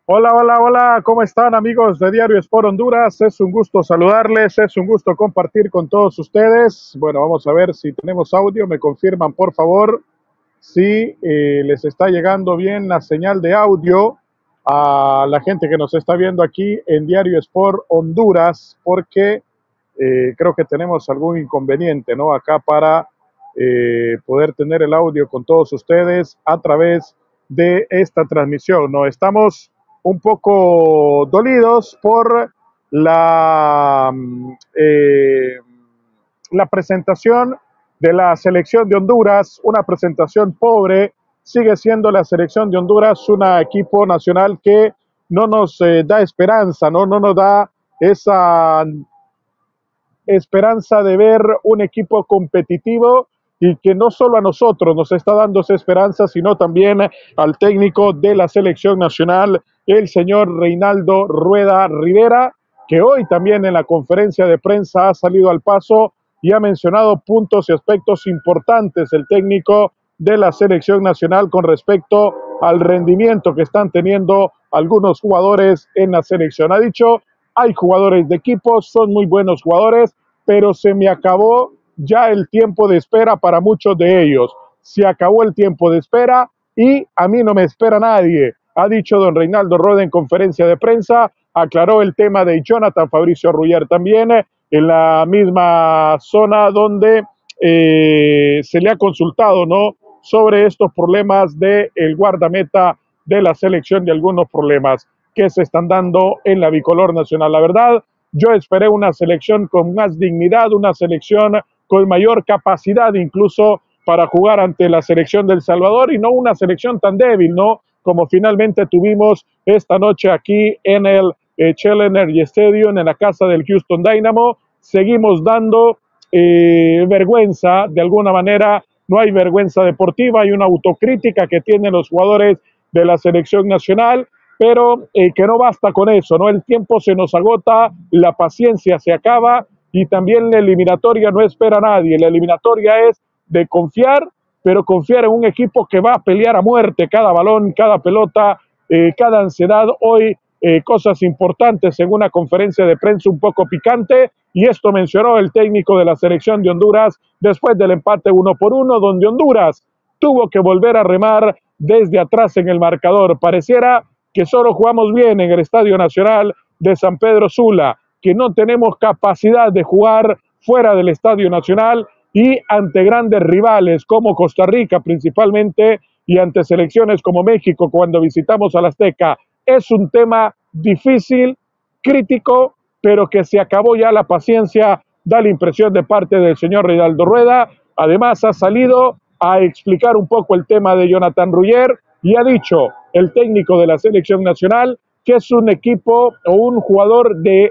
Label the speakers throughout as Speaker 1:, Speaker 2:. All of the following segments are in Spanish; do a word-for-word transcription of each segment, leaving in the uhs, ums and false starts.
Speaker 1: Hola, hola, hola, ¿cómo están amigos de Diario Sport Honduras? Es un gusto saludarles, es un gusto compartir con todos ustedes. Bueno, vamos a ver si tenemos audio, me confirman por favor si eh, les está llegando bien la señal de audio a la gente que nos está viendo aquí en Diario Sport Honduras, porque eh, creo que tenemos algún inconveniente, ¿no? Acá para eh, poder tener el audio con todos ustedes a través de esta transmisión, ¿no? Estamos un poco dolidos por la, eh, la presentación de la selección de Honduras, una presentación pobre. Sigue siendo la selección de Honduras un equipo nacional que no nos eh, da esperanza, ¿no? No nos da esa esperanza de ver un equipo competitivo y que no solo a nosotros nos está dando esa esperanza, sino también al técnico de la selección nacional, el señor Reinaldo Rueda Rivera, que hoy también en la conferencia de prensa ha salido al paso y ha mencionado puntos y aspectos importantes el técnico de la selección nacional con respecto al rendimiento que están teniendo algunos jugadores en la selección. Ha dicho, hay jugadores de equipo, son muy buenos jugadores, pero se me acabó ya el tiempo de espera para muchos de ellos. Se acabó el tiempo de espera y a mí no me espera nadie. Ha dicho don Reinaldo Rueda en conferencia de prensa, aclaró el tema de Jonathan Fabricio Ruller también, en la misma zona donde eh, se le ha consultado, ¿no?, sobre estos problemas del guardameta de la selección, de algunos problemas que se están dando en la bicolor nacional. La verdad, yo esperé una selección con más dignidad, una selección con mayor capacidad incluso para jugar ante la selección del Salvador y no una selección tan débil, ¿no?, como finalmente tuvimos esta noche aquí en el eh, Shell Energy Stadium, en la casa del Houston Dynamo. Seguimos dando eh, vergüenza, de alguna manera no hay vergüenza deportiva, hay una autocrítica que tienen los jugadores de la selección nacional, pero eh, que no basta con eso, ¿no? El tiempo se nos agota, la paciencia se acaba y también la eliminatoria no espera a nadie. La eliminatoria es de confiar, pero confiar en un equipo que va a pelear a muerte cada balón, cada pelota, eh, cada ansiedad. Hoy eh, cosas importantes en una conferencia de prensa un poco picante, y esto mencionó el técnico de la selección de Honduras después del empate uno por uno, donde Honduras tuvo que volver a remar desde atrás en el marcador. Pareciera que solo jugamos bien en el Estadio Nacional de San Pedro Sula, que no tenemos capacidad de jugar fuera del Estadio Nacional y ante grandes rivales como Costa Rica principalmente y ante selecciones como México cuando visitamos al Azteca. Es un tema difícil, crítico, pero que se acabó ya la paciencia, da la impresión de parte del señor Reinaldo Rueda. Además ha salido a explicar un poco el tema de Jonathan Ruller y ha dicho el técnico de la selección nacional que es un equipo o un jugador de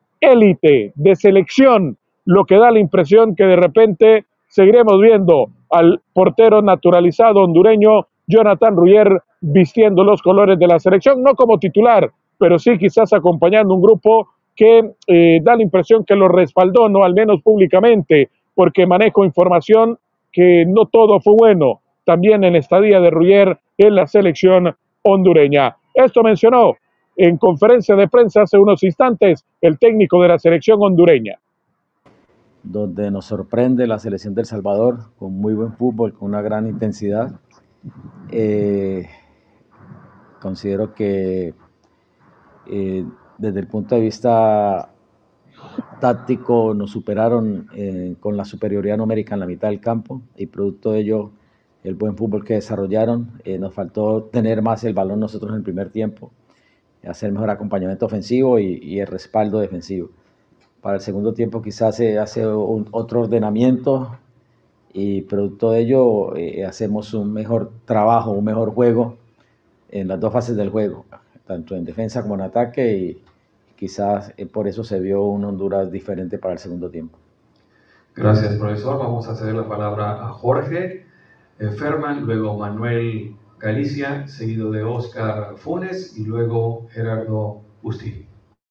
Speaker 1: élite, de selección, lo que da la impresión que de repente seguiremos viendo al portero naturalizado hondureño Jonathan Ruller vistiendo los colores de la selección, no como titular, pero sí quizás acompañando un grupo que eh, da la impresión que lo respaldó, no al menos públicamente, porque manejo información que no todo fue bueno, también en la estadía de Ruller en la selección hondureña. Esto mencionó en conferencia de prensa hace unos instantes el técnico de la selección hondureña.
Speaker 2: Donde nos sorprende la selección del Salvador con muy buen fútbol, con una gran intensidad. Eh, considero que eh, desde el punto de vista táctico nos superaron eh, con la superioridad numérica en la mitad del campo y producto de ello el buen fútbol que desarrollaron. Eh, nos faltó tener más el balón nosotros en el primer tiempo, hacer mejor acompañamiento ofensivo y, y el respaldo defensivo. Para el segundo tiempo quizás se hace un, otro ordenamiento y producto de ello eh, hacemos un mejor trabajo, un mejor juego en las dos fases del juego, tanto en defensa como en ataque, y quizás eh, por eso se vio un Honduras diferente para el segundo tiempo.
Speaker 3: Gracias, profesor. Vamos a ceder la palabra a Jorge eh, Ferman, luego Manuel Galicia, seguido de Oscar Funes y luego Gerardo Busti.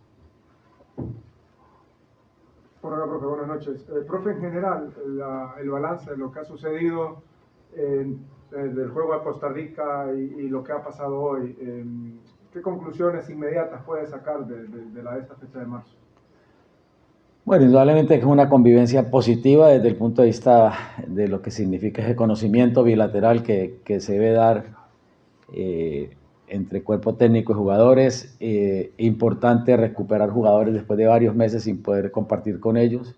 Speaker 4: Hola, profe, buenas noches. Eh, profe, en general, la, el balance de lo que ha sucedido eh, del juego a Costa Rica y, y lo que ha pasado hoy, eh, ¿Qué conclusiones inmediatas puede sacar de, de, de, la, de esta fecha de marzo?
Speaker 2: Bueno, indudablemente es una convivencia positiva desde el punto de vista de lo que significa ese conocimiento bilateral que, que se debe dar eh, entre cuerpo técnico y jugadores. Eh, importante recuperar jugadores después de varios meses sin poder compartir con ellos.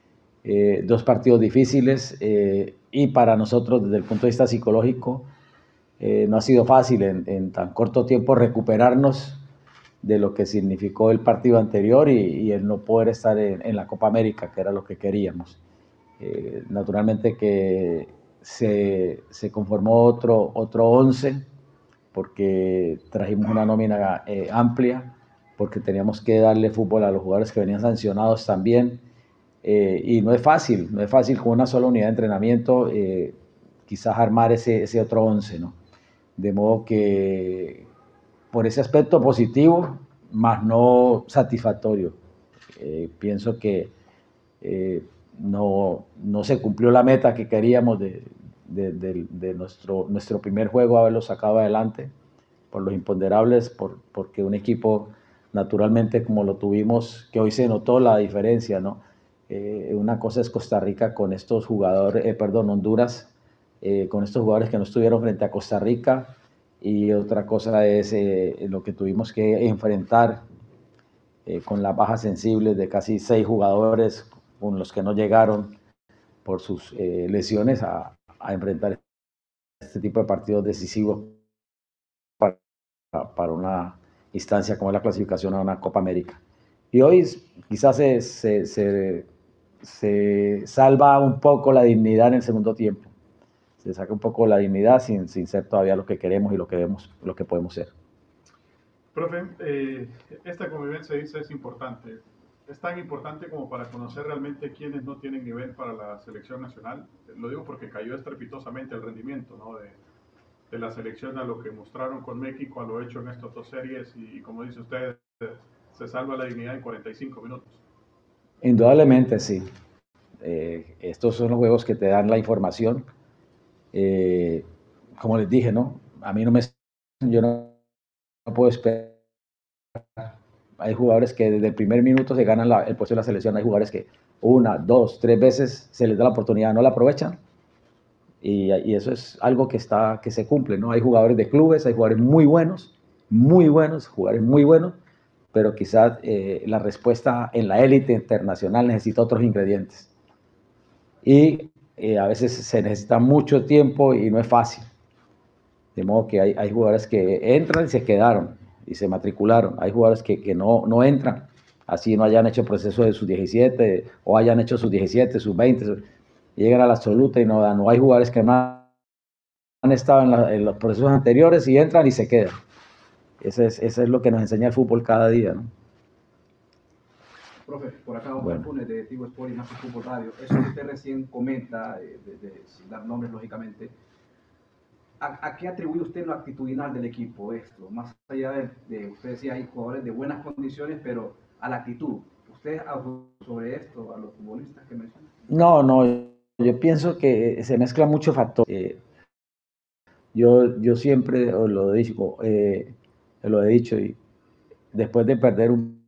Speaker 2: Eh, dos partidos difíciles eh, y para nosotros desde el punto de vista psicológico eh, no ha sido fácil en, en tan corto tiempo recuperarnos de lo que significó el partido anterior y, y el no poder estar en, en la Copa América, que era lo que queríamos. Eh, naturalmente que se, se conformó otro, otro once, porque trajimos una nómina eh, amplia, porque teníamos que darle fútbol a los jugadores que venían sancionados también. Eh, y no es fácil, no es fácil con una sola unidad de entrenamiento eh, quizás armar ese, ese otro once, ¿no? De modo que por ese aspecto positivo, más no satisfactorio. Eh, pienso que eh, no, no se cumplió la meta que queríamos de, de, de, de nuestro, nuestro primer juego, haberlo sacado adelante por los imponderables, por, porque un equipo naturalmente como lo tuvimos, que hoy se notó la diferencia, ¿no? Eh, una cosa es Costa Rica con estos jugadores, eh, perdón, Honduras, eh, con estos jugadores que no estuvieron frente a Costa Rica, y otra cosa es eh, lo que tuvimos que enfrentar eh, con las bajas sensibles de casi seis jugadores con los que no llegaron por sus eh, lesiones a, a enfrentar este tipo de partidos decisivos para, para una instancia como es la clasificación a una Copa América. Y hoy quizás se, se, se, se salva un poco la dignidad en el segundo tiempo. Se saca un poco la dignidad sin, sin ser todavía lo que queremos y lo que, vemos, lo que podemos ser.
Speaker 1: Profe, eh, esta convivencia dice es importante. Es tan importante como para conocer realmente quiénes no tienen nivel para la selección nacional. Lo digo porque cayó estrepitosamente el rendimiento, ¿no? de, de la selección a lo que mostraron con México, a lo hecho en estas dos series y, como dice usted, se salva la dignidad en cuarenta y cinco minutos.
Speaker 2: Indudablemente sí. Eh, estos son los juegos que te dan la información. Eh, como les dije, ¿no? A mí no me... Yo no, no puedo esperar. Hay jugadores que desde el primer minuto se ganan la, el puesto de la selección. Hay jugadores que una, dos, tres veces se les da la oportunidad, no la aprovechan. Y, y eso es algo que, está, que se cumple, ¿no? Hay jugadores de clubes, hay jugadores muy buenos, muy buenos, jugadores muy buenos, pero quizás eh, la respuesta en la élite internacional necesita otros ingredientes. Y eh, a veces se necesita mucho tiempo y no es fácil. De modo que hay, hay jugadores que entran y se quedaron y se matricularon. Hay jugadores que, que no, no entran, así no hayan hecho proceso de sus diecisiete o hayan hecho sus diecisiete, sus veinte, llegan a la absoluta y no dan. No hay jugadores que no han estado en, la, en los procesos anteriores y entran y se quedan. Eso es, eso es lo que nos enseña el fútbol cada día, ¿no?
Speaker 5: Profe, por acá Oscar
Speaker 2: Bueno.
Speaker 5: Funes de Tigo Sport y Nazo Fútbol Radio. Eso que usted recién comenta, eh, de, de, sin dar nombres lógicamente, ¿a, ¿a qué atribuye usted lo actitudinal del equipo esto? Más allá de, de, usted decía, hay jugadores de buenas condiciones, pero a la actitud. ¿Usted sobre esto, a los futbolistas que mencionan?
Speaker 2: No, no, yo pienso que se mezclan muchos factores. Eh, yo, yo siempre lo digo, eh, lo he dicho, y después de perder un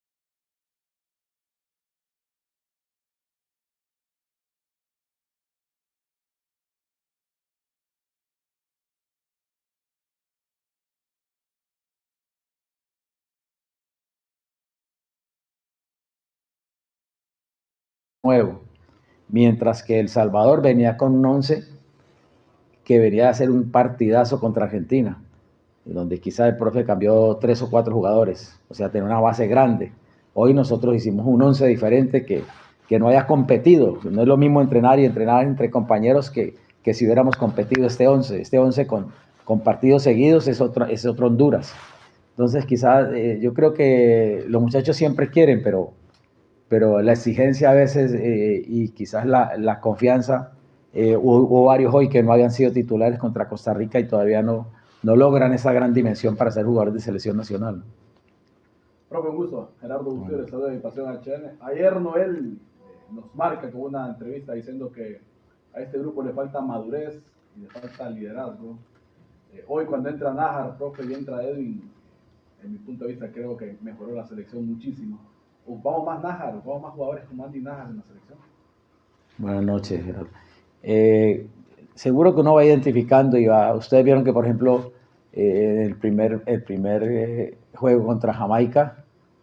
Speaker 2: nuevo, mientras que El Salvador venía con un once que venía a hacer un partidazo contra Argentina, donde quizá el profe cambió tres o cuatro jugadores, o sea, tenía una base grande. Hoy nosotros hicimos un once diferente que, que no haya competido. No es lo mismo entrenar y entrenar entre compañeros que, que si hubiéramos competido este once. Este once con, con partidos seguidos es otro, es otro Honduras. Entonces quizás eh, yo creo que los muchachos siempre quieren, pero, pero la exigencia a veces eh, y quizás la, la confianza, eh, hubo, hubo varios hoy que no habían sido titulares contra Costa Rica y todavía no, no logran esa gran dimensión para ser jugadores de selección nacional.
Speaker 6: Profe, un gusto. Gerardo Gutiérrez, saludo de Pasión H N. Ayer Noel eh, nos marca con una entrevista diciendo que a este grupo le falta madurez y le falta liderazgo. Eh, hoy cuando entra Nájar, profe, y entra Edwin, en mi punto de vista creo que mejoró la selección muchísimo. Ocupamos más Nájar, ocupamos más jugadores como Andy Nájar en la selección.
Speaker 2: Buenas noches, Gerardo. Eh, seguro que uno va identificando y va, ustedes vieron que, por ejemplo, eh, el primer, el primer eh, juego contra Jamaica,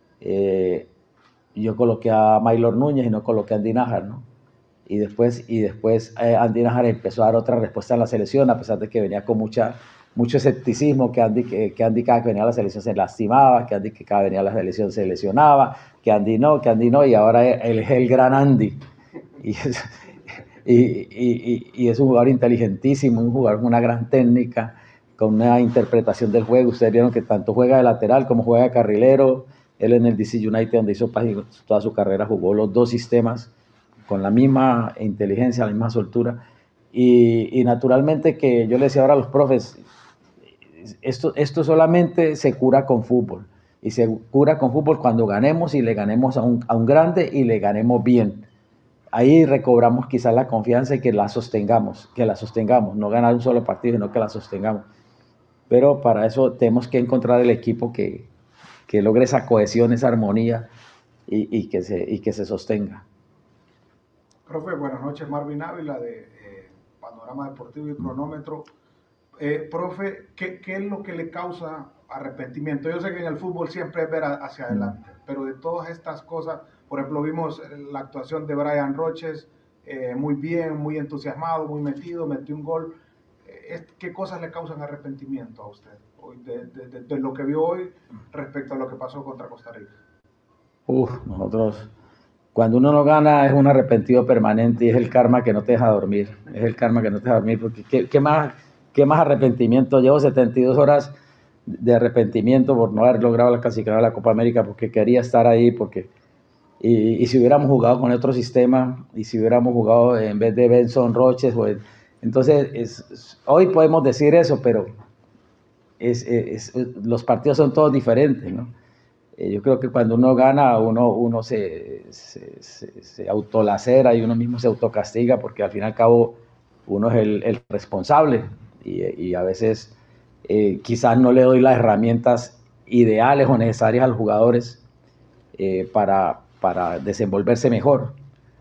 Speaker 2: eh, yo coloqué a Maylor Núñez y no coloqué a Andy Nájar, ¿no? Y después, y después eh, Andy Nájar empezó a dar otra respuesta en la selección, a pesar de que venía con mucha, mucho escepticismo, que Andy, que, que Andy cada que venía a la selección se lastimaba, que Andy que cada que venía a la selección se lesionaba, que Andy no, que Andy no, y ahora él es el gran Andy. Y es, y, y, y, y es un jugador inteligentísimo, un jugador con una gran técnica, con una interpretación del juego. Ustedes vieron que tanto juega de lateral como juega de carrilero. Él en el D C United, donde hizo toda su carrera, jugó los dos sistemas con la misma inteligencia, la misma soltura. Y, y naturalmente que yo le decía ahora a los profes, esto, esto solamente se cura con fútbol. Y se cura con fútbol cuando ganemos y le ganemos a un, a un grande y le ganemos bien. Ahí recobramos quizás la confianza y que la sostengamos, que la sostengamos, no ganar un solo partido, sino que la sostengamos. Pero para eso tenemos que encontrar el equipo que, que logre esa cohesión, esa armonía y, y, que, se, y que se sostenga.
Speaker 4: Profe, buenas noches, Marvin Ávila de eh, Panorama Deportivo y Cronómetro. Eh, profe, ¿qué, ¿qué es lo que le causa arrepentimiento? Yo sé que en el fútbol siempre es ver hacia adelante, mm. pero de todas estas cosas, por ejemplo, vimos la actuación de Brian Roches, eh, muy bien, muy entusiasmado, muy metido, metió un gol. Eh, ¿Qué cosas le causan arrepentimiento a usted de, de, de, de lo que vio hoy respecto a lo que pasó contra Costa Rica?
Speaker 2: Uf, nosotros, cuando uno no gana es un arrepentido permanente y es el karma que no te deja dormir, es el karma que no te deja dormir, porque ¿qué, qué más, qué más arrepentimiento? Llevo setenta y dos horas de arrepentimiento por no haber logrado la clasificación de la Copa América, porque quería estar ahí, porque y, y si hubiéramos jugado con otro sistema, y si hubiéramos jugado en vez de Benson Roches, pues, entonces es, es, hoy podemos decir eso, pero es, es, es, los partidos son todos diferentes, ¿no? Eh, yo creo que cuando uno gana, uno, uno se, se, se, se autolacera y uno mismo se autocastiga, porque al fin y al cabo uno es el, el responsable, y, y a veces eh, quizás no le doy las herramientas ideales o necesarias a los jugadores eh, para, para desenvolverse mejor.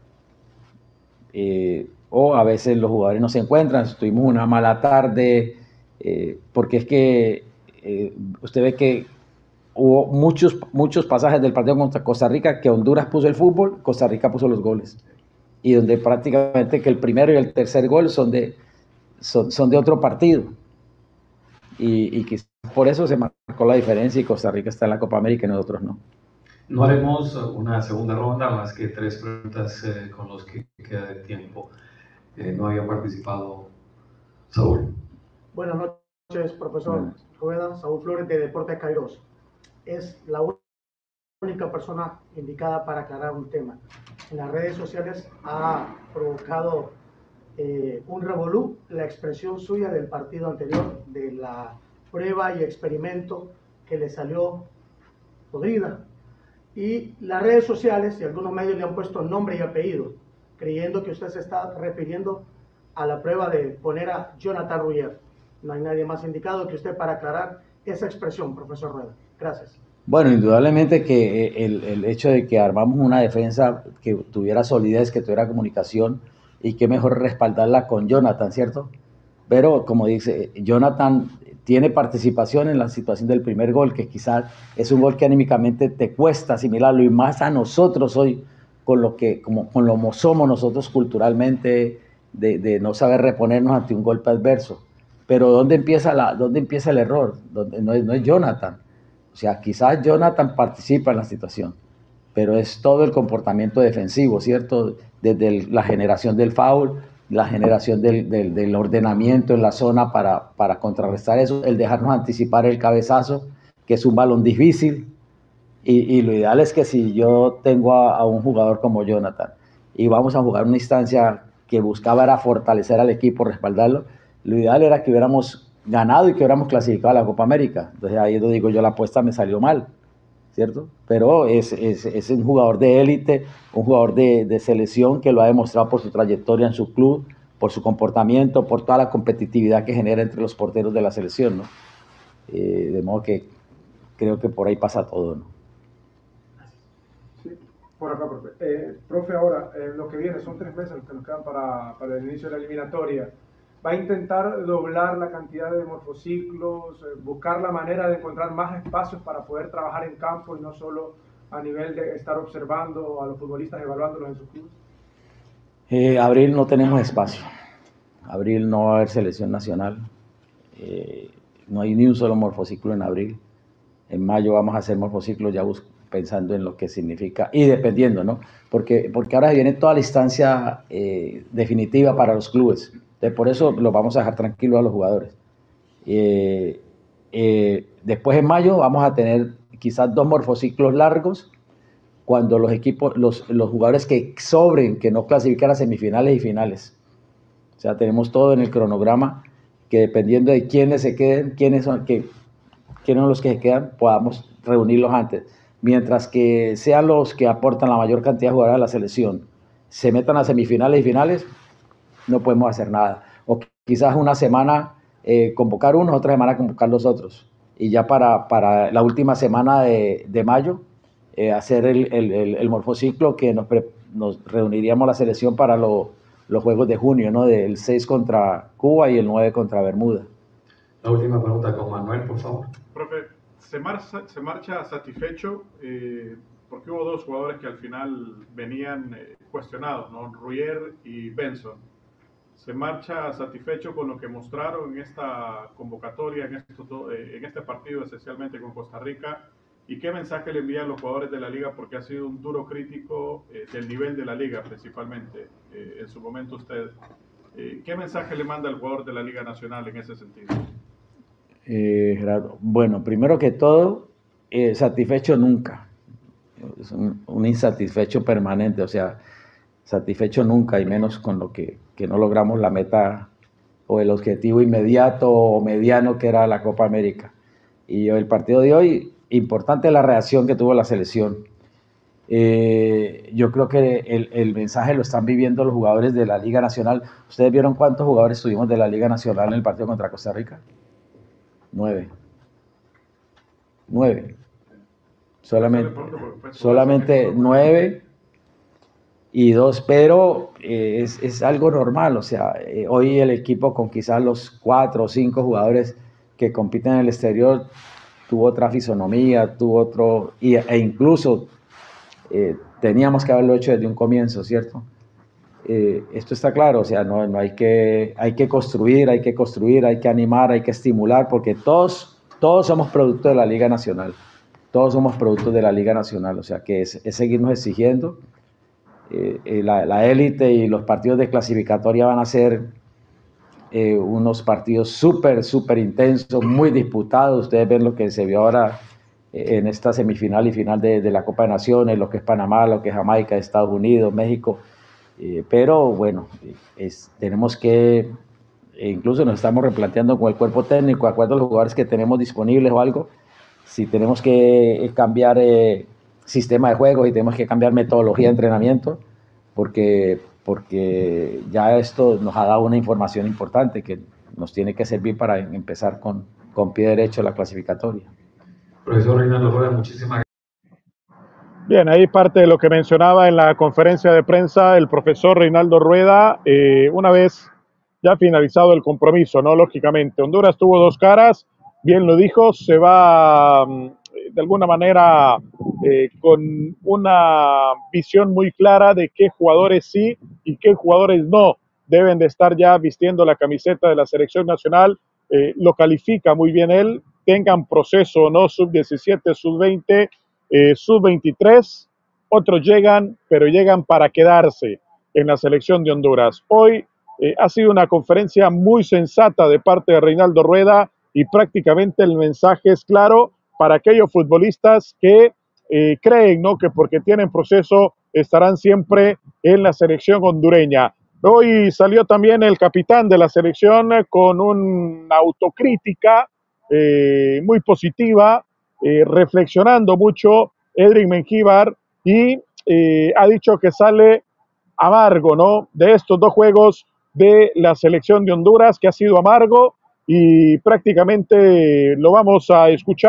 Speaker 2: Eh, o a veces los jugadores no se encuentran, tuvimos una mala tarde, eh, porque es que eh, usted ve que hubo muchos, muchos pasajes del partido contra Costa Rica que Honduras puso el fútbol, Costa Rica puso los goles, y donde prácticamente que el primero y el tercer gol son de, son, son de otro partido, y, y quizás por eso se marcó la diferencia y Costa Rica está en la Copa América y nosotros no.
Speaker 3: No haremos una segunda ronda, más que tres preguntas eh, con los que queda de tiempo. Eh, no había participado Saúl.
Speaker 7: Buenas noches, profesor Rueda. Saúl Flores, de Deportes Kairos. Es la única persona indicada para aclarar un tema. En las redes sociales ha provocado eh, un revolú la expresión suya del partido anterior, de la prueba y experimento que le salió podrida. Y las redes sociales y algunos medios le han puesto nombre y apellido, creyendo que usted se está refiriendo a la prueba de poner a Jonathan Ruggier. No hay nadie más indicado que usted para aclarar esa expresión, profesor Rueda. Gracias.
Speaker 2: Bueno, indudablemente que el, el hecho de que armamos una defensa que tuviera solidez, que tuviera comunicación, y que mejor respaldarla con Jonathan, ¿cierto? Pero como dice, Jonathan tiene participación en la situación del primer gol, que quizás es un gol que anímicamente te cuesta asimilarlo, y más a nosotros hoy, con lo que como con lo que somos nosotros culturalmente, de, de no saber reponernos ante un golpe adverso. Pero ¿dónde empieza, la, dónde empieza el error? ¿Dónde, no, es, no es Jonathan. O sea, quizás Jonathan participa en la situación, pero es todo el comportamiento defensivo, ¿cierto? Desde el, la generación del foul, la generación del, del, del ordenamiento en la zona para, para contrarrestar eso, el dejarnos anticipar el cabezazo, que es un balón difícil, y, y lo ideal es que si yo tengo a, a un jugador como Jonathan y vamos a jugar una instancia que buscaba era fortalecer al equipo, respaldarlo, lo ideal era que hubiéramos ganado y que hubiéramos clasificado a la Copa América. Entonces ahí lo digo yo, la apuesta me salió mal, ¿cierto? Pero es, es, es un jugador de élite, un jugador de, de selección que lo ha demostrado por su trayectoria en su club, por su comportamiento, por toda la competitividad que genera entre los porteros de la selección, ¿no? Eh, de modo que creo que por ahí pasa todo, ¿no?
Speaker 8: Sí, por acá, profe. Eh, profe, ahora, eh, lo que viene son tres meses los que nos quedan para, para el inicio de la eliminatoria. ¿Va a intentar doblar la cantidad de morfociclos, eh, buscar la manera de encontrar más espacios para poder trabajar en campo y no solo a nivel de estar observando a los futbolistas, evaluándolos en sus clubes?
Speaker 2: Eh, abril no tenemos espacio. Abril no va a haber selección nacional. Eh, no hay ni un solo morfociclo en abril. En mayo vamos a hacer morfociclos ya pensando en lo que significa y dependiendo, ¿no? Porque, porque ahora viene toda la instancia eh, definitiva para los clubes. Entonces, por eso los vamos a dejar tranquilos a los jugadores. Eh, eh, después en mayo vamos a tener quizás dos morfociclos largos cuando los equipos, los, los jugadores que sobren, que no clasifican a semifinales y finales. O sea, tenemos todo en el cronograma que dependiendo de quiénes se queden, quiénes son, que, quiénes son los que se quedan, podamos reunirlos antes. Mientras que sean los que aportan la mayor cantidad de jugadores a la selección, se metan a semifinales y finales, no podemos hacer nada. O quizás una semana eh, convocar unos, otra semana convocar los otros. Y ya para, para la última semana de, de mayo, eh, hacer el, el, el, el morfociclo que nos, pre, nos reuniríamos la selección para lo, los juegos de junio, ¿no? Del seis contra Cuba y el nueve contra Bermuda.
Speaker 3: La última pregunta con Manuel, por favor.
Speaker 1: Profe, se marcha, se marcha satisfecho eh, porque hubo dos jugadores que al final venían eh, cuestionados, ¿no? Ruyer y Benson. Se marcha satisfecho con lo que mostraron en esta convocatoria, en, estos, eh, en este partido, esencialmente con Costa Rica. ¿Y qué mensaje le envían los jugadores de la liga? Porque ha sido un duro crítico eh, del nivel de la liga, principalmente, eh, en su momento usted. Eh, ¿Qué mensaje le manda al jugador de la Liga Nacional en ese sentido?
Speaker 2: Eh, Gerardo, bueno, primero que todo, eh, satisfecho nunca. Es un, un insatisfecho permanente, o sea, satisfecho nunca, y menos con lo que, que no logramos la meta o el objetivo inmediato o mediano que era la Copa América. Y el partido de hoy, importante la reacción que tuvo la selección. Eh, yo creo que el, el mensaje lo están viviendo los jugadores de la Liga Nacional. ¿Ustedes vieron cuántos jugadores tuvimos de la Liga Nacional en el partido contra Costa Rica? Nueve. Nueve. Solamente, solamente nueve y dos, pero eh, es, es algo normal. O sea, eh, hoy el equipo con quizás los cuatro o cinco jugadores que compiten en el exterior tuvo otra fisonomía, tuvo otro, y, e incluso eh, teníamos que haberlo hecho desde un comienzo, ¿cierto? Eh, esto está claro, o sea, no, no hay que, hay que construir, hay que construir, hay que animar, hay que estimular, porque todos, todos somos productos de la Liga Nacional, todos somos productos de la Liga Nacional, o sea, que es, es seguirnos exigiendo. Eh, eh, la, la élite y los partidos de clasificatoria van a ser Eh, unos partidos súper, súper intensos, muy disputados. Ustedes ven lo que se vio ahora eh, en esta semifinal y final de, de la Copa de Naciones, lo que es Panamá, lo que es Jamaica, Estados Unidos, México. Eh, pero bueno, es, tenemos que, e incluso nos estamos replanteando con el cuerpo técnico, de acuerdo a los jugadores que tenemos disponibles o algo, si tenemos que cambiar eh, sistema de juego y tenemos que cambiar metodología de entrenamiento, porque... porque ya esto nos ha dado una información importante que nos tiene que servir para empezar con, con pie derecho la clasificatoria.
Speaker 3: Profesor Reinaldo Rueda, muchísimas gracias.
Speaker 1: Bien, ahí parte de lo que mencionaba en la conferencia de prensa el profesor Reinaldo Rueda, eh, una vez ya finalizado el compromiso, ¿no? Lógicamente, Honduras tuvo dos caras, bien lo dijo, se va de alguna manera eh, con una visión muy clara de qué jugadores sí y qué jugadores no deben de estar ya vistiendo la camiseta de la selección nacional. Eh, lo califica muy bien él, tengan proceso o no, sub diecisiete, sub veinte, eh, sub veintitrés, otros llegan, pero llegan para quedarse en la selección de Honduras. Hoy eh, ha sido una conferencia muy sensata de parte de Reinaldo Rueda y prácticamente el mensaje es claro para aquellos futbolistas que eh, creen, ¿no?, que porque tienen proceso estarán siempre en la selección hondureña. Hoy salió también el capitán de la selección con una autocrítica eh, muy positiva, eh, reflexionando mucho Edric Mengíbar, y eh, ha dicho que sale amargo, ¿no?, de estos dos juegos de la selección de Honduras, que ha sido amargo, y prácticamente lo vamos a escuchar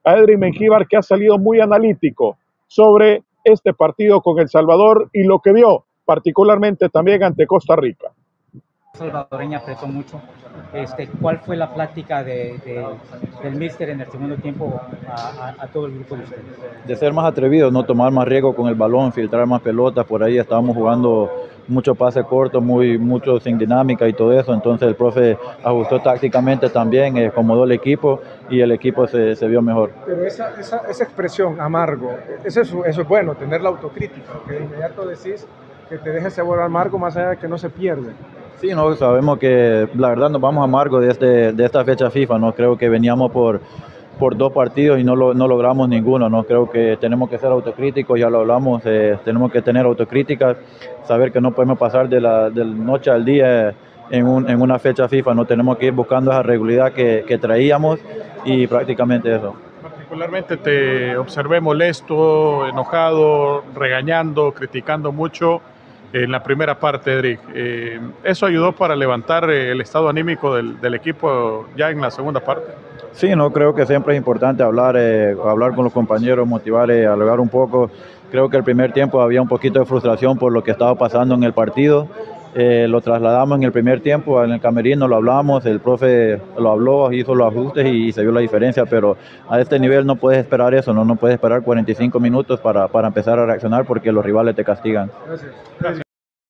Speaker 1: a Edric Mengíbar, que ha salido muy analítico sobre este partido con El Salvador y lo que vio particularmente también ante Costa Rica.
Speaker 9: Salvadoreña apretó mucho. Este, ¿Cuál fue la plática de, de, del míster en el segundo tiempo a, a, a todo el grupo de ustedes?
Speaker 10: De ser más atrevidos, no tomar más riesgo con el balón, filtrar más pelotas. Por ahí estábamos jugando muchos pases cortos, muy, mucho sin dinámica y todo eso. Entonces el profe ajustó tácticamente también, eh, acomodó el equipo y el equipo se, se vio mejor.
Speaker 8: Pero esa, esa, esa expresión, amargo, eso es, eso es bueno, tener la autocrítica, que de inmediato decís que te deje ese sabor amargo más allá de que no se pierde.
Speaker 10: Sí, no, sabemos que la verdad nos vamos amargos de, este, de esta fecha FIFA, ¿no? Creo que veníamos por, por dos partidos y no, lo, no logramos ninguno, ¿no? Creo que tenemos que ser autocríticos, ya lo hablamos, eh, tenemos que tener autocrítica, saber que no podemos pasar de la, de la noche al día en, un, en una fecha FIFA, no tenemos que ir buscando esa regularidad que, que traíamos y prácticamente eso.
Speaker 1: Particularmente te observé molesto, enojado, regañando, criticando mucho en la primera parte, Edric. Eh, ¿Eso ayudó para levantar el estado anímico del, del equipo ya en la segunda parte?
Speaker 10: Sí, no, creo que siempre es importante hablar, eh, hablar con los compañeros, motivar, eh, dialogar un poco. Creo que el primer tiempo había un poquito de frustración por lo que estaba pasando en el partido. Eh, lo trasladamos en el primer tiempo, en el camerino lo hablamos, el profe lo habló, hizo los ajustes y, y se vio la diferencia, pero a este nivel no puedes esperar eso, no, no puedes esperar cuarenta y cinco minutos para, para empezar a reaccionar porque los rivales te castigan.
Speaker 8: Gracias. Gracias.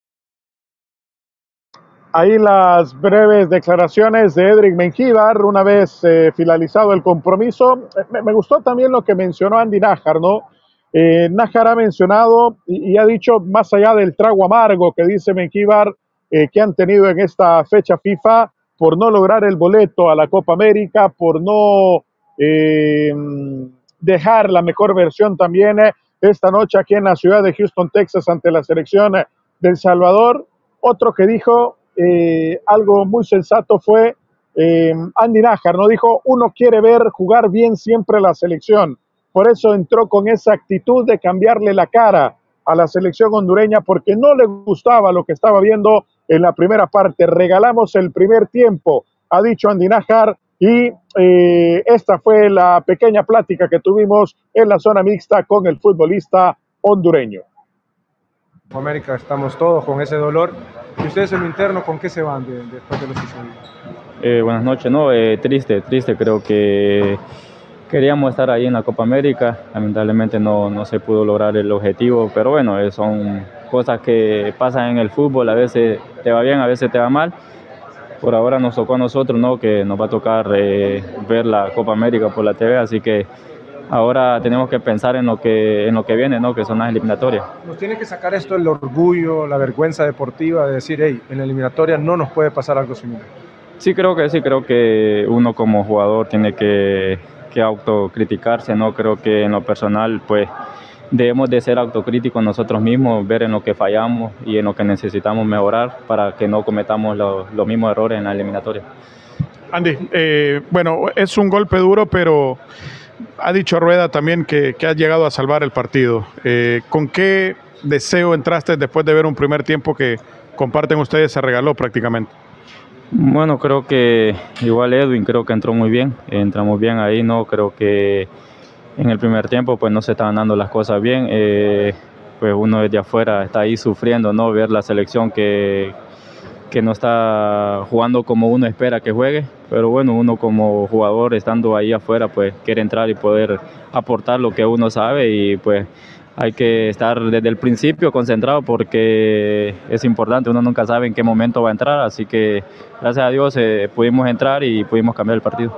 Speaker 1: Ahí las breves declaraciones de Edric Mengíbar una vez eh, finalizado el compromiso. Me, me gustó también lo que mencionó Andy Nájar, ¿no? Eh, Nájar ha mencionado y, y ha dicho, más allá del trago amargo que dice Mengíbar eh, que han tenido en esta fecha FIFA por no lograr el boleto a la Copa América, por no eh, dejar la mejor versión también eh, esta noche aquí en la ciudad de Houston, Texas, ante la selección eh, de El Salvador. Otro que dijo eh, algo muy sensato fue eh, Andy Nájar, ¿no? Dijo, uno quiere ver jugar bien siempre la selección. Por eso entró con esa actitud de cambiarle la cara a la selección hondureña porque no le gustaba lo que estaba viendo en la primera parte. Regalamos el primer tiempo, ha dicho Andy Nájar, y eh, esta fue la pequeña plática que tuvimos en la zona mixta con el futbolista hondureño.
Speaker 8: En América estamos todos con ese dolor. ¿Y ustedes en lo interno con qué se van de, después de lo sucedido?
Speaker 11: Eh, buenas noches, no, eh, triste, triste, creo que queríamos estar ahí en la Copa América, lamentablemente no, no se pudo lograr el objetivo, pero bueno, eh, son cosas que pasan en el fútbol, a veces te va bien, a veces te va mal. Por ahora nos tocó a nosotros, ¿no? Que nos va a tocar eh, ver la Copa América por la T V, así que ahora tenemos que pensar en lo que, en lo que viene, ¿no? Que son las eliminatorias.
Speaker 8: Nos tiene que sacar esto el orgullo, la vergüenza deportiva de decir, hey, en la eliminatoria no nos puede pasar algo similar.
Speaker 11: Sí, creo que sí, creo que uno como jugador tiene que, que autocriticarse, ¿no? Creo que en lo personal, pues, debemos de ser autocríticos nosotros mismos, ver en lo que fallamos y en lo que necesitamos mejorar para que no cometamos lo, los mismos errores en la eliminatoria.
Speaker 1: Andy, eh, bueno, es un golpe duro, pero ha dicho Rueda también que, que ha llegado a salvar el partido. Eh, ¿Con qué deseo entraste después de ver un primer tiempo que comparten ustedes, se regaló prácticamente?
Speaker 11: Bueno, creo que igual Edwin, creo que entró muy bien, entramos bien ahí, ¿no? Creo que en el primer tiempo pues no se estaban dando las cosas bien, eh, pues uno desde afuera está ahí sufriendo, ¿no? Ver la selección que, que no está jugando como uno espera que juegue, pero bueno, uno como jugador estando ahí afuera pues quiere entrar y poder aportar lo que uno sabe y pues hay que estar desde el principio concentrado porque es importante, uno nunca sabe en qué momento va a entrar, así que gracias a Dios eh, pudimos entrar y pudimos cambiar el partido.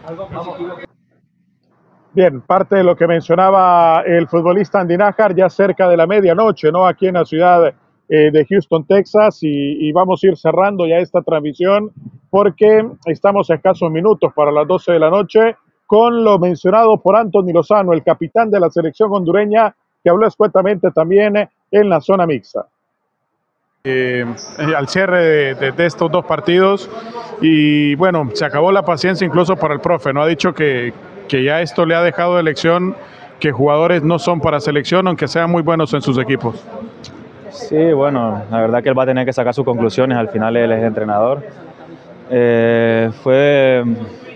Speaker 1: Bien, parte de lo que mencionaba el futbolista Andy Nájar ya cerca de la medianoche, ¿no? Aquí en la ciudad eh, de Houston, Texas, y, y vamos a ir cerrando ya esta transmisión porque estamos a escasos minutos para las doce de la noche con lo mencionado por Anthony Lozano, el capitán de la selección hondureña, que habló escuetamente también en la zona mixta. Eh, al cierre de, de, de estos dos partidos y bueno, se acabó la paciencia incluso para el profe, ¿no? Ha dicho que, que ya esto le ha dejado de lección que jugadores no son para selección aunque sean muy buenos en sus equipos.
Speaker 12: Sí, bueno, la verdad que él va a tener que sacar sus conclusiones, al final él es entrenador. Eh, fue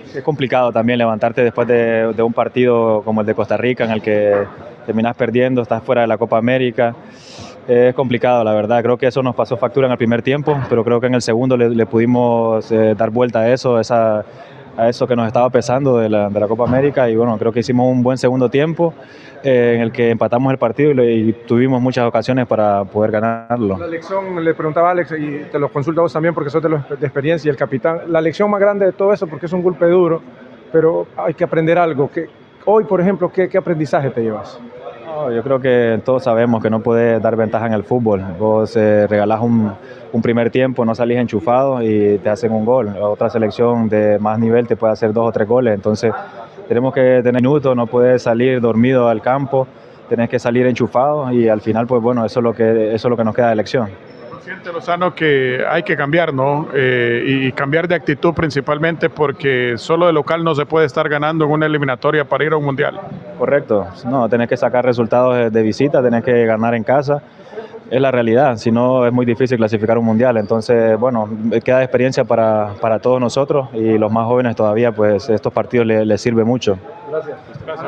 Speaker 12: es complicado también levantarte después de, de un partido como el de Costa Rica, en el que terminás perdiendo, estás fuera de la Copa América. Es complicado, la verdad. Creo que eso nos pasó factura en el primer tiempo, pero creo que en el segundo le, le pudimos eh, dar vuelta a eso, esa, a eso que nos estaba pesando de la, de la Copa América. Y bueno, creo que hicimos un buen segundo tiempo eh, en el que empatamos el partido y, le, y tuvimos muchas ocasiones para poder ganarlo.
Speaker 8: La lección, le preguntaba a Alex, y te lo consulto a vos también porque sos de, los, de experiencia y el capitán, la lección más grande de todo eso, porque es un golpe duro, pero hay que aprender algo. Que, hoy, por ejemplo, ¿qué, qué aprendizaje te llevas?
Speaker 12: No, yo creo que todos sabemos que no puedes dar ventaja en el fútbol. Vos eh, regalás un, un primer tiempo, no salís enchufado y te hacen un gol. Otra selección de más nivel te puede hacer dos o tres goles. Entonces tenemos que tener minutos, no puedes salir dormido al campo, tenés que salir enchufado y al final, pues bueno, eso es lo que, eso es lo que nos queda de lección.
Speaker 1: Siente Lozano que hay que cambiar, ¿no? Eh, y cambiar de actitud principalmente porque solo de local no se puede estar ganando en una eliminatoria para ir a un mundial.
Speaker 12: Correcto, no, tenés que sacar resultados de, de visita, tenés que ganar en casa, es la realidad, si no es muy difícil clasificar un mundial. Entonces, bueno, queda de experiencia para, para todos nosotros y los más jóvenes todavía, pues estos partidos les, les sirve mucho.
Speaker 8: Gracias. Gracias.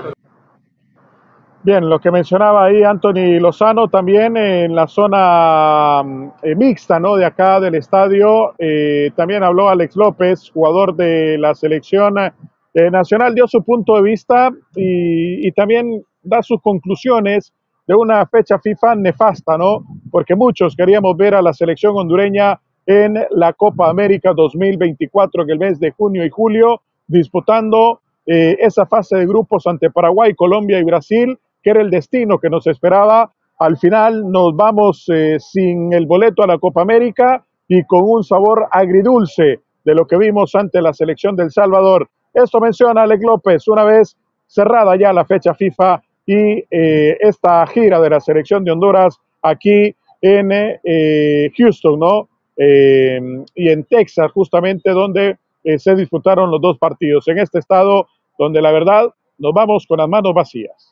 Speaker 1: Bien, lo que mencionaba ahí Anthony Lozano también en la zona eh, mixta, ¿no? De acá del estadio, eh, también habló Alex López, jugador de la selección eh, nacional, dio su punto de vista y, y también da sus conclusiones de una fecha FIFA nefasta, ¿no? Porque muchos queríamos ver a la selección hondureña en la Copa América dos mil veinticuatro en el mes de junio y julio, disputando eh, esa fase de grupos ante Paraguay, Colombia y Brasil, que era el destino que nos esperaba. Al final nos vamos eh, sin el boleto a la Copa América y con un sabor agridulce de lo que vimos ante la selección del Salvador. Esto menciona Alex López una vez cerrada ya la fecha FIFA y eh, esta gira de la selección de Honduras aquí en eh, Houston, ¿no? Eh, y en Texas, justamente donde eh, se disputaron los dos partidos. En este estado donde la verdad nos vamos con las manos vacías.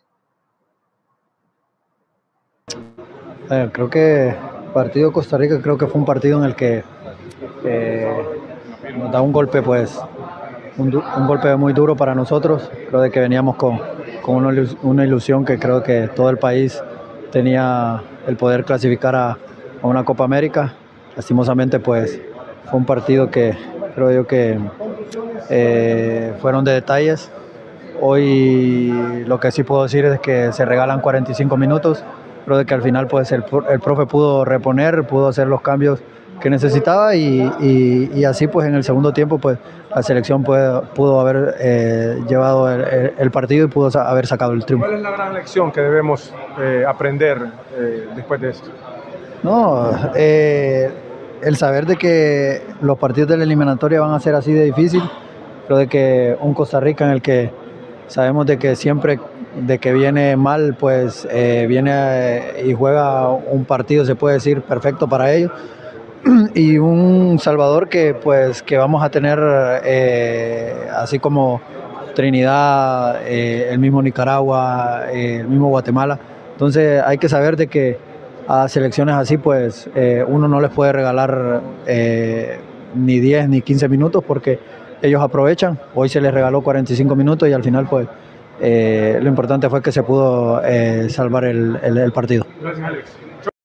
Speaker 13: Eh, creo que el partido de Costa Rica creo que fue un partido en el que eh, nos da un golpe, pues un, un golpe muy duro para nosotros. Creo de que veníamos con, con una, una ilusión que creo que todo el país tenía el poder clasificar a, a una Copa América. Lastimosamente, pues fue un partido que creo yo que eh, fueron de detalles. Hoy lo que sí puedo decir es que se regalan cuarenta y cinco minutos. Creo que al final pues el, el profe pudo reponer, pudo hacer los cambios que necesitaba y, y, y así pues en el segundo tiempo pues la selección puede, pudo haber eh, llevado el, el, el partido y pudo haber sacado el triunfo.
Speaker 8: ¿Cuál es la gran lección que debemos eh, aprender eh, después de esto?
Speaker 13: No, eh, el saber de que los partidos de la eliminatoria van a ser así de difícil. Creo de que un Costa Rica en el que sabemos de que siempre de que viene mal, pues eh, viene eh, y juega un partido, se puede decir, perfecto para ellos. Y un Salvador que pues que vamos a tener, eh, así como Trinidad, eh, el mismo Nicaragua, eh, el mismo Guatemala. Entonces hay que saber de que a selecciones así, pues eh, uno no les puede regalar eh, ni diez ni quince minutos porque ellos aprovechan. Hoy se les regaló cuarenta y cinco minutos y al final pues Eh, lo importante fue que se pudo eh, salvar el, el, el partido.
Speaker 8: Gracias, Alex.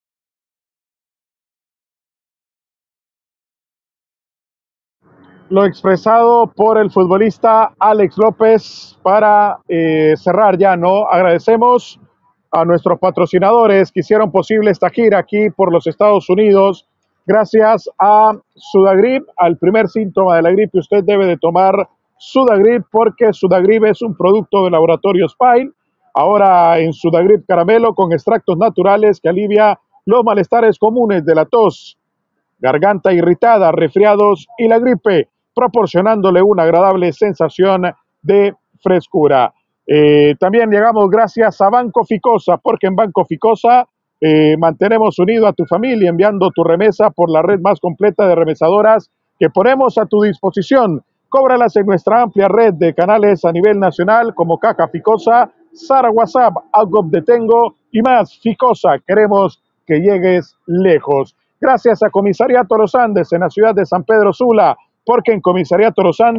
Speaker 1: Lo expresado por el futbolista Alex López para eh, cerrar ya, ¿no? Agradecemos a nuestros patrocinadores que hicieron posible esta gira aquí por los Estados Unidos. Gracias a Sudagrip, al primer síntoma de la gripe usted debe de tomar Sudagrip porque Sudagrip es un producto de Laboratorio Spine, ahora en Sudagrip caramelo con extractos naturales que alivia los malestares comunes de la tos, garganta irritada, resfriados y la gripe, proporcionándole una agradable sensación de frescura. Eh, también llegamos gracias a Banco Ficosa, porque en Banco Ficosa eh, mantenemos unido a tu familia enviando tu remesa por la red más completa de remesadoras que ponemos a tu disposición. Cóbralas en nuestra amplia red de canales a nivel nacional como Caja Ficosa, Sara WhatsApp, Algo de Tengo y más. Ficosa, queremos que llegues lejos. Gracias a Comisariato Los Andes en la ciudad de San Pedro Sula, porque en Comisariato Los Andes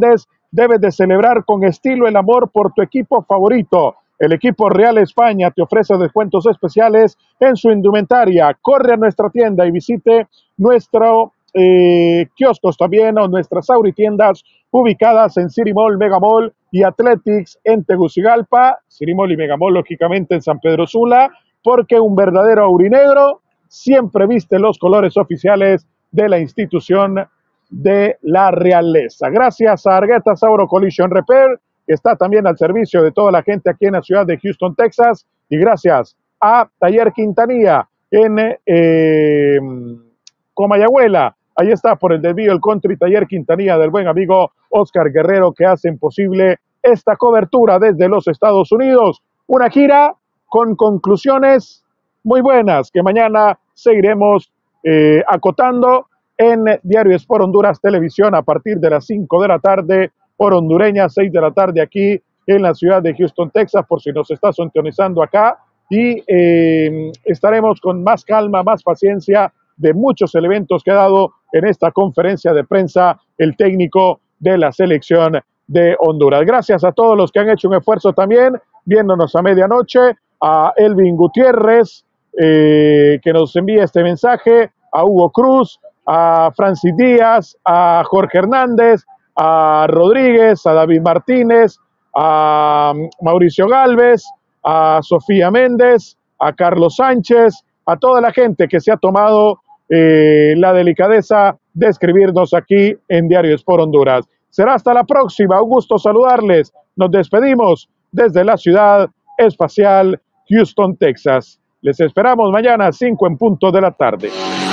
Speaker 1: debes de celebrar con estilo el amor por tu equipo favorito. El equipo Real España te ofrece descuentos especiales en su indumentaria. Corre a nuestra tienda y visite nuestro eh, kioscos también o nuestras auritiendas ubicadas en City Mall, Mega Mall y Athletics en Tegucigalpa, City Mall y Mega Mall lógicamente en San Pedro Sula, porque un verdadero aurinegro siempre viste los colores oficiales de la institución de la realeza. Gracias a Arguetas Auto Collision Repair, que está también al servicio de toda la gente aquí en la ciudad de Houston, Texas, y gracias a Taller Quintanilla en eh, Comayagüela. Ahí está por el desvío el Country Taller Quintanilla del buen amigo Oscar Guerrero, que hacen posible esta cobertura desde los Estados Unidos. Una gira con conclusiones muy buenas que mañana seguiremos eh, acotando en Diario Sport Honduras Televisión a partir de las cinco de la tarde, por hondureña, seis de la tarde aquí en la ciudad de Houston, Texas, por si nos está sintonizando acá. Y eh, estaremos con más calma, más paciencia de muchos elementos que ha dado en esta conferencia de prensa el técnico de la selección de Honduras. Gracias a todos los que han hecho un esfuerzo también, viéndonos a medianoche, a Elvin Gutiérrez, eh, que nos envía este mensaje, a Hugo Cruz, a Francis Díaz, a Jorge Hernández, a Rodríguez, a David Martínez, a Mauricio Galvez, a Sofía Méndez, a Carlos Sánchez, a toda la gente que se ha tomado eh, la delicadeza de escribirnos aquí en Diario Sport Honduras. Será hasta la próxima, un gusto saludarles. Nos despedimos desde la ciudad espacial Houston, Texas. Les esperamos mañana a cinco en punto de la tarde.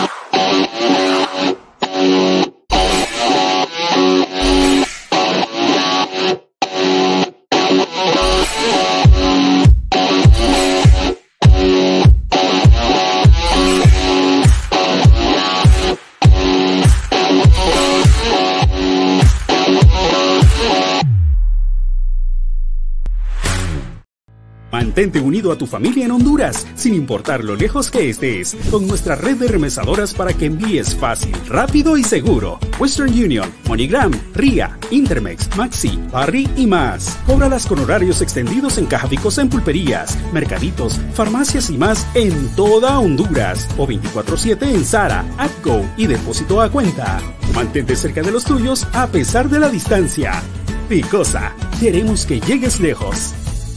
Speaker 14: Mantente unido a tu familia en Honduras, sin importar lo lejos que estés, con nuestra red de remesadoras para que envíes fácil, rápido y seguro. Western Union, MoneyGram, R I A, Intermex, Maxi, Barry y más. Cóbralas con horarios extendidos en Caja Ficosa en pulperías, mercaditos, farmacias y más en toda Honduras. O veinticuatro siete en Zara, AppGo y depósito a cuenta. Mantente cerca de los tuyos a pesar de la distancia. Ficosa, queremos que llegues lejos.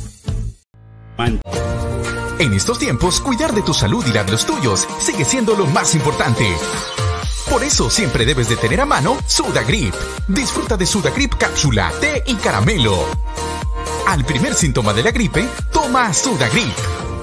Speaker 15: En estos tiempos, cuidar de tu salud y la de los tuyos sigue siendo lo más importante. Por eso siempre debes de tener a mano Sudagrip. Disfruta de Sudagrip cápsula, té y caramelo. Al primer síntoma de la gripe, toma Sudagrip.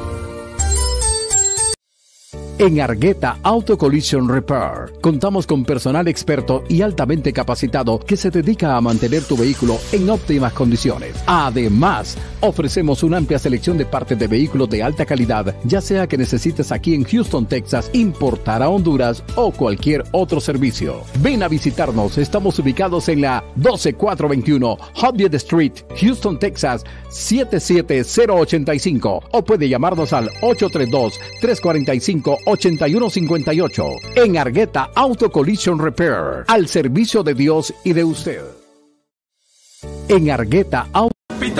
Speaker 16: En Argueta Auto Collision Repair contamos con personal experto y altamente capacitado que se dedica a mantener tu vehículo en óptimas condiciones. Además, ofrecemos una amplia selección de partes de vehículos de alta calidad, ya sea que necesites aquí en Houston, Texas, importar a Honduras o cualquier otro servicio. Ven a visitarnos, estamos ubicados en la doce mil cuatrocientos veintiuno Hobbiet Street, Houston, Texas, siete siete cero ocho cinco, o puede llamarnos al ocho tres dos, tres cuatro cinco, ocho uno cinco ocho. En Argueta Auto Collision Repair, al servicio de Dios y de usted. En Argueta Auto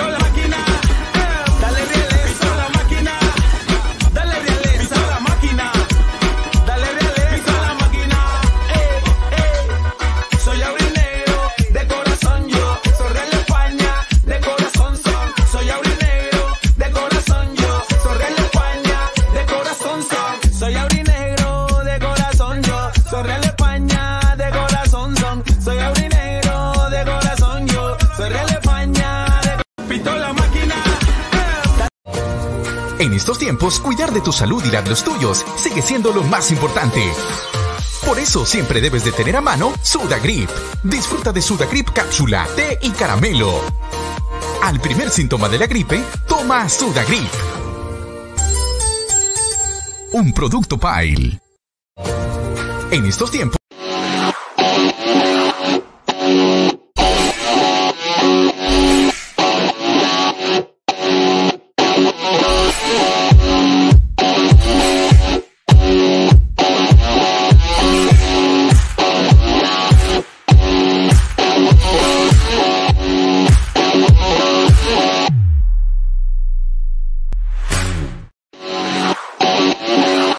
Speaker 15: En estos tiempos, cuidar de tu salud y la de los tuyos sigue siendo lo más importante. Por eso siempre debes de tener a mano Sudagrip. Disfruta de Sudagrip cápsula, té y caramelo. Al primer síntoma de la gripe, toma Sudagrip. Un producto Pile. En estos tiempos